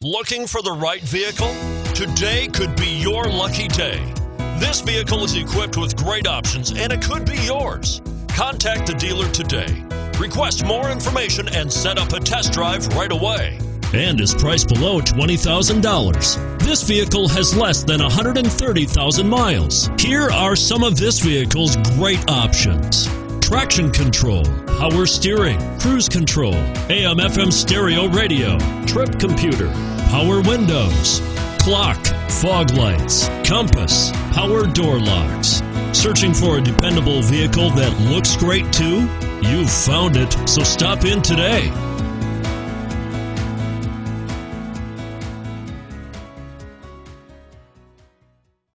Looking for the right vehicle? Today could be your lucky day. This vehicle is equipped with great options and it could be yours. Contact the dealer today. Request more information and set up a test drive right away. And is priced below $20,000. This vehicle has less than 130,000 miles. Here are some of this vehicle's great options: traction control, power steering, cruise control, AM/FM stereo radio, trip computer, power windows, clock, fog lights, compass, power door locks. Searching for a dependable vehicle that looks great too? You've found it, so stop in today.